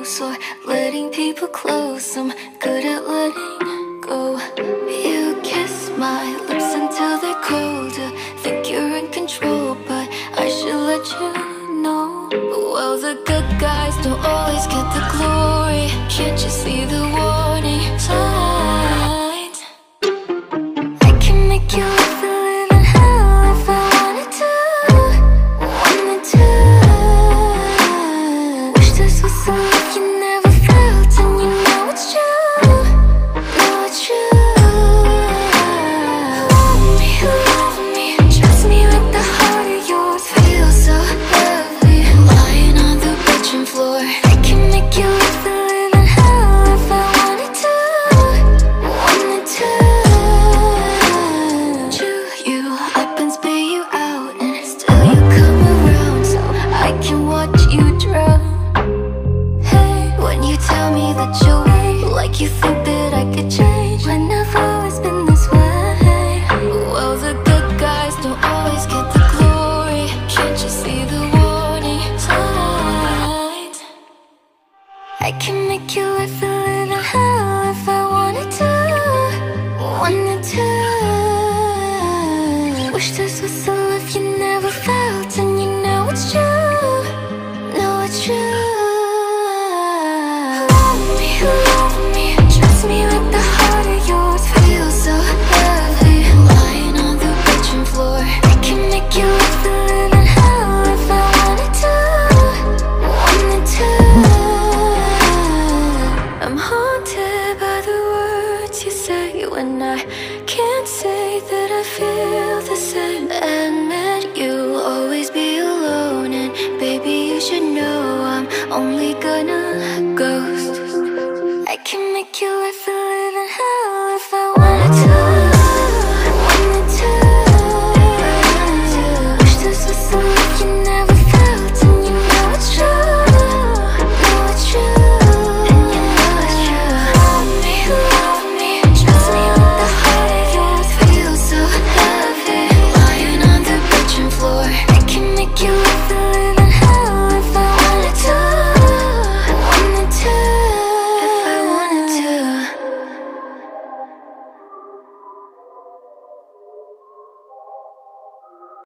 close or letting people close. I'm good at letting go. You kiss my lips until they're colder. Think you're in control, but I should let you know. Well, the good guys don't always get the glory. Can't you see the warning signs? I can make you live a living hell if I wanted to. Wanted to. Wish this was a life you never felt, and you know it's true. Know it's true. Love me, trust me with the heart of yours. Feel so lovely, lying on the bedroom floor. I can make you live a living hell if I wanted to. Wanted to. Chew you up and spit you out, and still you come around so I can watch you drown. Hey, when you tell me that you're weak, like you think that I could change when I've always been this way. Well, the good guys don't always get the glory. Can't you see the warning signs? I can make you live a living hell if I wanted to. Wanted to. Wish this was a life you never felt, and you know it's true. Know it's true. Love me, trust me with the heart of yours. Feel so lovely, lying on the bedroom floor. I can make you live a living hell if I wanted to. Wanted to. I'm haunted by the words you say when I can't say that I feel the same. Admit you'll always be alone, and baby you should know I'm only gonna ghost. I can make you live a living hell